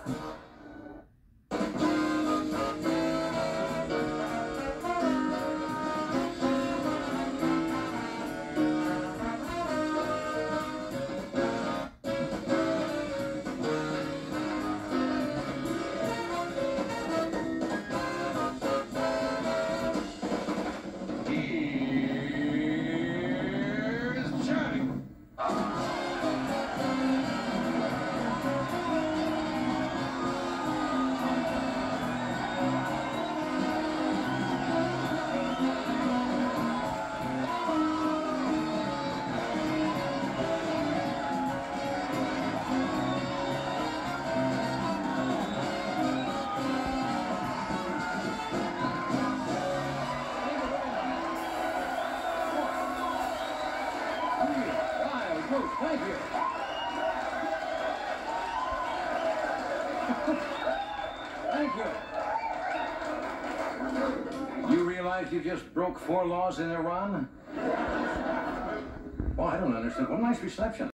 Thank you. Thank you. You realize you just broke 4 laws in Iran? Well, I don't understand. What a nice reception.